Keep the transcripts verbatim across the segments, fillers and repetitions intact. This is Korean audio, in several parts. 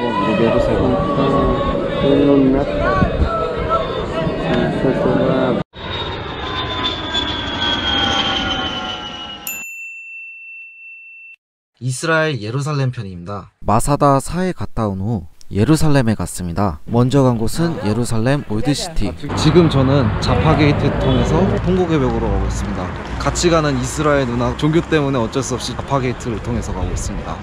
소원 이루게 해주세요. 이스라엘 예루살렘 편입니다. 마사다 사에 갔다 온 후 예루살렘에 갔습니다. 먼저 간 곳은 예루살렘 올드시티. 지금 저는 자파 게이트 통해서 통곡의 벽으로 가고 있습니다. 같이 가는 이스라엘 누나 종교 때문에 어쩔 수 없이 자파 게이트를 통해서 가고 있습니다.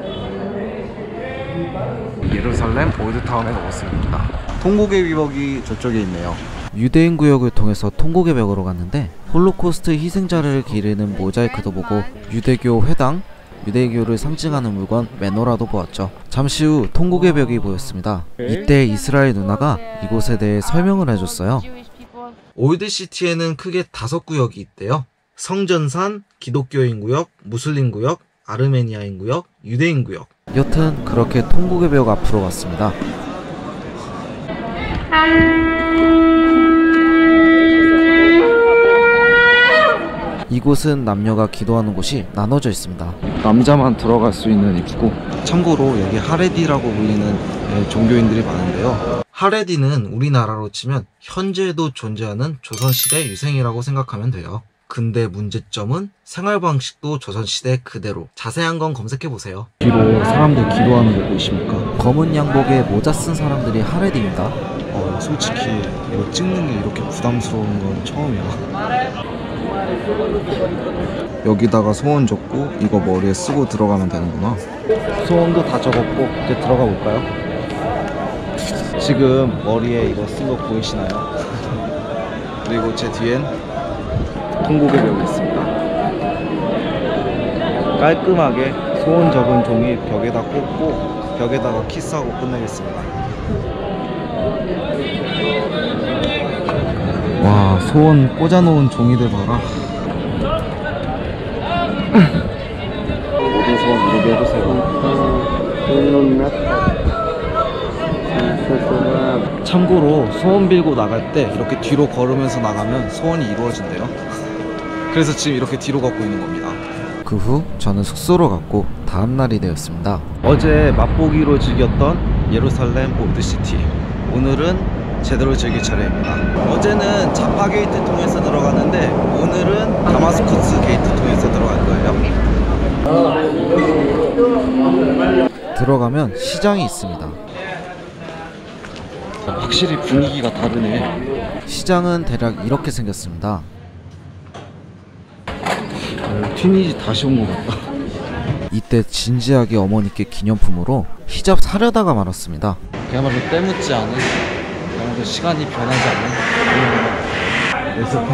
예루살렘 올드타운에 가고 있습니다. 통곡의 벽이 저쪽에 있네요. 유대인 구역을 통해서 통곡의 벽으로 갔는데 홀로코스트 희생자를 기리는 모자이크도 보고 유대교 회당, 유대교를 상징하는 물건 메노라도 보았죠. 잠시 후 통곡의 벽이 보였습니다. 이때 이스라엘 누나가 이곳에 대해 설명을 해줬어요. 올드시티에는 크게 다섯 구역이 있대요. 성전산, 기독교인 구역, 무슬림 구역, 아르메니아인 구역, 유대인 구역. 여튼 그렇게 통곡의 벽 앞으로 갔습니다. 이곳은 남녀가 기도하는 곳이 나눠져 있습니다. 남자만 들어갈 수 있는 입구. 참고로 여기 하레디라고 불리는 종교인들이 많은데요. 하레디는 우리나라로 치면 현재도 존재하는 조선시대 유생이라고 생각하면 돼요. 근데 문제점은 생활 방식도 조선시대 그대로. 자세한 건 검색해보세요. 뒤로 사람들 기도하는 거 보이십니까? 검은 양복에 모자 쓴 사람들이 하레디입니다. 어, 솔직히 이거 찍는 게 이렇게 부담스러운 건 처음이야. 여기다가 소원 적고 이거 머리에 쓰고 들어가면 되는구나. 소원도 다 적었고 이제 들어가 볼까요? 지금 머리에 이거 쓴 거 보이시나요? 그리고 제 뒤엔 통곡의 벽이 있습니다. 깔끔하게 소원 적은 종이 벽에다 꽂고 벽에다가 키스하고 끝내겠습니다. 와, 소원 꽂아놓은 종이들 봐라. 모든 소원 이루게 해주세요. 참고로 소원 빌고 나갈 때 이렇게 뒤로 걸으면서 나가면 소원이 이루어진대요. 그래서 지금 이렇게 뒤로 걷고 있는 겁니다. 그 후 저는 숙소로 갔고 다음날이 되었습니다. 어제 맛보기로 즐겼던 예루살렘 올드시티, 오늘은 제대로 즐길 차례입니다. 어제는 자파 게이트 통해서 들어갔는데 오늘은 다마스커스 게이트 통해서 들어갈 거예요. 들어가면 시장이 있습니다. 확실히 분위기가 다르네. 시장은 대략 이렇게 생겼습니다. 어, 튀니지 다시 온 것 같다. 이때 진지하게 어머니께 기념품으로 히잡 사려다가 말았습니다. 그야말로 때묻지 않은, 그야말로 시간이 변하지 않는 레시피.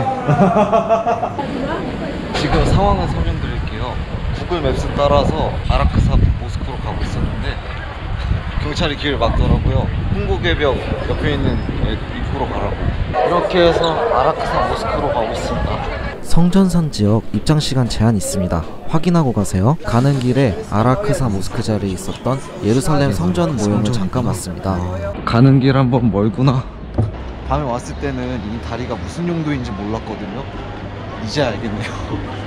지금 상황을 설명드릴게요. 구글 맵스 따라서 아라크사 모스크로 가고 있었는데 경찰이 길을 막더라고요. 통곡의 벽 옆에 있는 입구로 가라고. 이렇게 해서 아라크사 모스크로 가고 있습니다. 성전산 지역 입장시간 제한 있습니다. 확인하고 가세요. 가는 길에 아라크사 모스크 자리에 있었던 예루살렘 성전 모형을 잠깐 봤습니다. 가는 길 한번 멀구나. 밤에 왔을 때는 이 다리가 무슨 용도인지 몰랐거든요. 이제 알겠네요.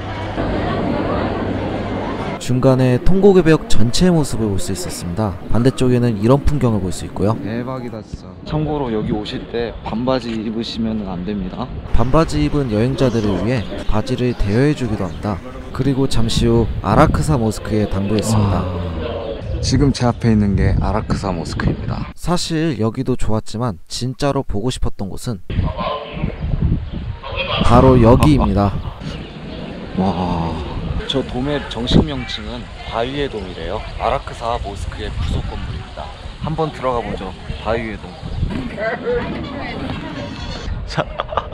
중간에 통곡의 벽 전체의 모습을 볼 수 있었습니다. 반대쪽에는 이런 풍경을 볼 수 있고요. 대박이다 진짜. 참고로 여기 오실 때 반바지 입으시면 안 됩니다. 반바지 입은 여행자들을 위해 바지를 대여해 주기도 합니다. 그리고 잠시 후 아라크사 모스크에 당도했습니다. 지금 제 앞에 있는 게 아라크사 모스크입니다. 사실 여기도 좋았지만 진짜로 보고 싶었던 곳은 바로 여기입니다. 와, 저 돔의 정식 명칭은 바위의 돔이래요. 아라크사 모스크의 부속 건물입니다. 한번 들어가 보죠. 바위의 돔. 자,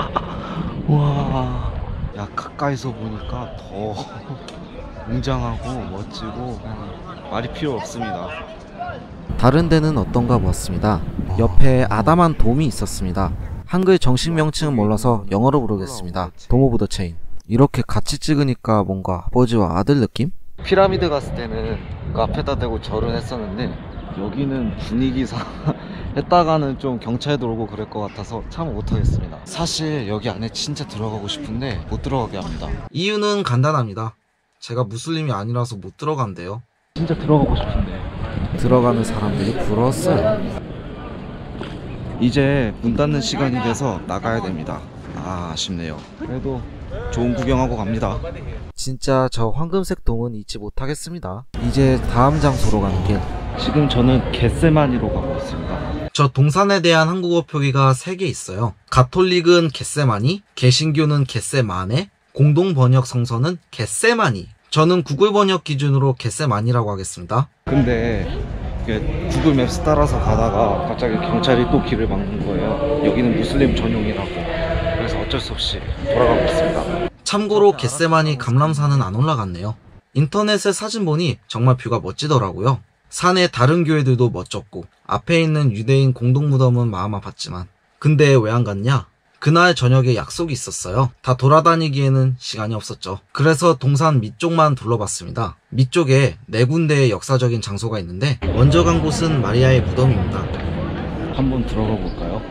와, 야, 가까이서 보니까 더 웅장하고 멋지고 말이 필요 없습니다. 다른 데는 어떤가 보았습니다. 옆에 아담한 돔이 있었습니다. 한글 정식 명칭은 몰라서 영어로 부르겠습니다. 돔 오브 더 체인. 이렇게 같이 찍으니까 뭔가 아버지와 아들 느낌? 피라미드 갔을 때는 그 앞에다 대고 절은 했었는데 여기는 분위기상 했다가는 좀 경찰 들어오고 그럴 것 같아서 참 못하겠습니다. 사실 여기 안에 진짜 들어가고 싶은데 못 들어가게 합니다. 이유는 간단합니다. 제가 무슬림이 아니라서 못 들어간대요. 진짜 들어가고 싶은데 들어가는 사람들이 부러웠어요. 이제 문 닫는 시간이 돼서 나가야 됩니다. 아, 아쉽네요. 그래도 좋은 구경하고 갑니다. 진짜 저 황금색 동은 잊지 못하겠습니다. 이제 다음 장소로 가는 길. 지금 저는 겟세마니로 가고 있습니다. 저 동산에 대한 한국어 표기가 세 개 있어요. 가톨릭은 겟세마니, 개신교는 겟세마네, 공동 번역 성서는 겟세마니. 저는 구글 번역 기준으로 겟세마니라고 하겠습니다. 근데 이게 구글 맵스 따라서 가다가 갑자기 경찰이 또 길을 막는 거예요. 여기는 무슬림 전용이라고. 그래서 어쩔 수 없이 돌아가고 있습니다. 참고로 겟세마니 감람산은 안 올라갔네요. 인터넷에 사진 보니 정말 뷰가 멋지더라고요. 산의 다른 교회들도 멋졌고 앞에 있는 유대인 공동무덤은 마음 아팠지만, 근데 왜 안 갔냐? 그날 저녁에 약속이 있었어요. 다 돌아다니기에는 시간이 없었죠. 그래서 동산 밑쪽만 둘러봤습니다. 밑쪽에 네 군데의 역사적인 장소가 있는데 먼저 간 곳은 마리아의 무덤입니다. 한번 들어가 볼까요?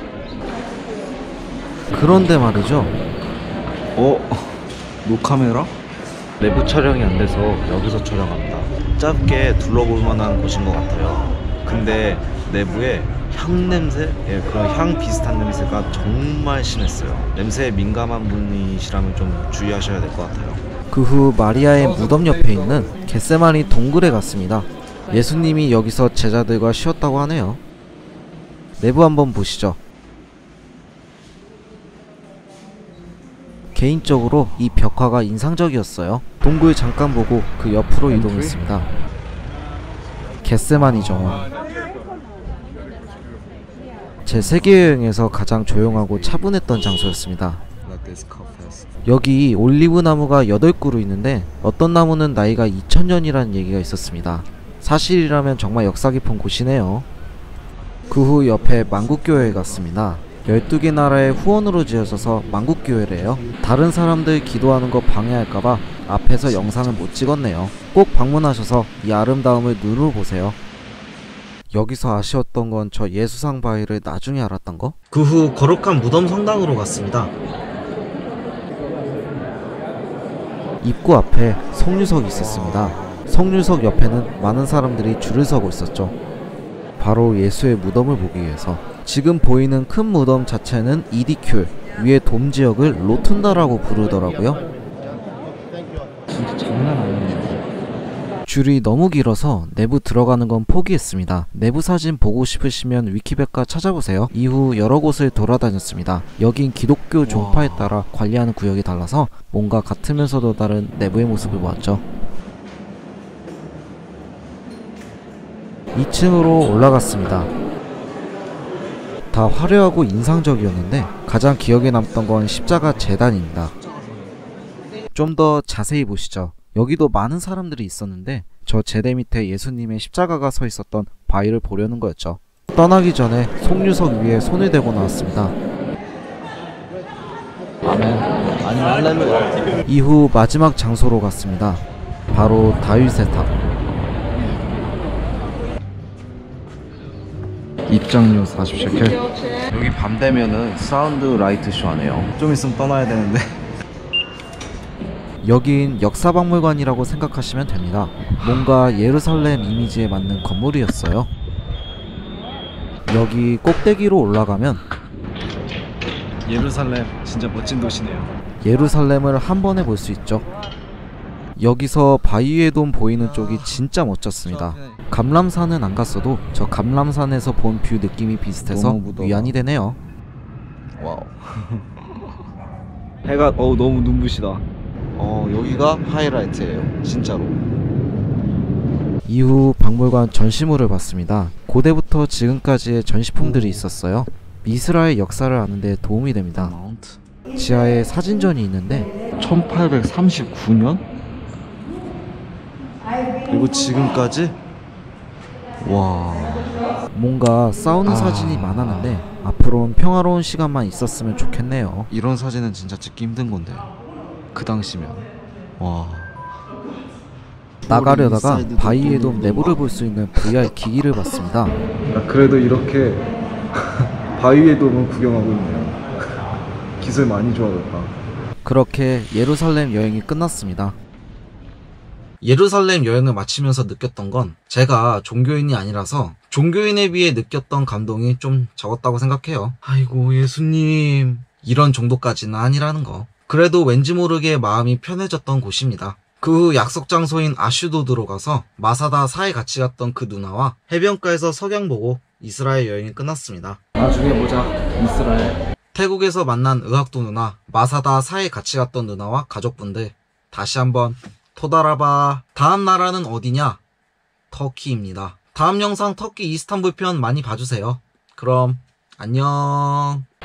그런데 말이죠. 어? 노카메라? 내부 촬영이 안 돼서 여기서 촬영합니다. 짧게 둘러볼 만한 곳인 것 같아요. 근데 내부에 향 냄새? 예, 그런 향 비슷한 냄새가 정말 심했어요. 냄새에 민감한 분이시라면 좀 주의하셔야 될 것 같아요. 그 후 마리아의 무덤 옆에 있는 겟세마니 동굴에 갔습니다. 예수님이 여기서 제자들과 쉬었다고 하네요. 내부 한번 보시죠. 개인적으로 이 벽화가 인상적이었어요. 동굴 잠깐 보고 그 옆으로 이동했습니다. 겟세마니 정원. 제 세계여행에서 가장 조용하고 차분했던 장소였습니다. 여기 올리브 나무가 여덟 그루 있는데 어떤 나무는 나이가 이천 년이라는 얘기가 있었습니다. 사실이라면 정말 역사 깊은 곳이네요. 그 후 옆에 만국교회에 갔습니다. 열두 개 나라의 후원으로 지어져서 만국교회래요. 다른 사람들 기도하는 거 방해할까봐 앞에서 영상을 못 찍었네요. 꼭 방문하셔서 이 아름다움을 눈으로 보세요. 여기서 아쉬웠던 건 저 예수상 바위를 나중에 알았던 거? 그 후 거룩한 무덤 성당으로 갔습니다. 입구 앞에 성유석이 있었습니다. 성유석 옆에는 많은 사람들이 줄을 서고 있었죠. 바로 예수의 무덤을 보기 위해서. 지금 보이는 큰 무덤 자체는 이디큘, 위에 돔 지역을 로툰다라고 부르더라고요. 진짜 장난 아니네요. 줄이 너무 길어서 내부 들어가는 건 포기했습니다. 내부 사진 보고 싶으시면 위키백과 찾아보세요. 이후 여러 곳을 돌아다녔습니다. 여긴 기독교 종파에 따라 관리하는 구역이 달라서 뭔가 같으면서도 다른 내부의 모습을 보았죠. 이 층으로 올라갔습니다. 다 화려하고 인상적이었는데 가장 기억에 남던 건 십자가 제단입니다. 좀 더 자세히 보시죠. 여기도 많은 사람들이 있었는데 저 제대 밑에 예수님의 십자가가 서 있었던 바위를 보려는 거였죠. 떠나기 전에 속유석 위에 손을 대고 나왔습니다. 아멘. 아니면 할렐루야. 이후 마지막 장소로 갔습니다. 바로 다윗의 탑. 입장료 사십 셰켈. 여기 밤 되면은 사운드 라이트 쇼 하네요. 좀 있으면 떠나야 되는데. 여긴 역사박물관이라고 생각하시면 됩니다. 뭔가 예루살렘 이미지에 맞는 건물이었어요. 여기 꼭대기로 올라가면 예루살렘 진짜 멋진 도시네요. 예루살렘을 한 번에 볼 수 있죠. 여기서 바위의 돔 보이는 쪽이 진짜 멋졌습니다. 감람산은 안 갔어도 저 감람산에서 본 뷰 느낌이 비슷해서 위안이 되네요. 와우. 해가 어우 너무 눈부시다. 어 여기가 하이라이트예요. 진짜로. 이후 박물관 전시물을 봤습니다. 고대부터 지금까지의 전시품들이 있었어요. 이스라엘 역사를 아는 데 도움이 됩니다. 지하에 사진전이 있는데 천팔백삼십구 년? 그리고 지금까지? 와... 뭔가 싸우는 아... 사진이 많았는데 앞으로는 평화로운 시간만 있었으면 좋겠네요. 이런 사진은 진짜 찍기 힘든 건데 그 당시면 와... 나가려다가 바위의 돔 내부를 볼 수 있는 브이알 기기를 봤습니다. 아, 그래도 이렇게 바위의 돔을 구경하고 있네요. 기술 많이 좋아졌다. 그렇게 예루살렘 여행이 끝났습니다. 예루살렘 여행을 마치면서 느꼈던 건 제가 종교인이 아니라서 종교인에 비해 느꼈던 감동이 좀 적었다고 생각해요. 아이고 예수님, 이런 정도까지는 아니라는 거. 그래도 왠지 모르게 마음이 편해졌던 곳입니다. 그 후 약속 장소인 아슈도드로 가서 마사다 사해 같이 갔던 그 누나와 해변가에서 석양 보고 이스라엘 여행이 끝났습니다. 나중에 보자. 이스라엘. 태국에서 만난 의학도 누나, 마사다 사해 같이 갔던 누나와 가족분들, 다시 한번 토다라바. 다음 나라는 어디냐? 터키입니다. 다음 영상 터키 이스탄불 편 많이 봐주세요. 그럼 안녕.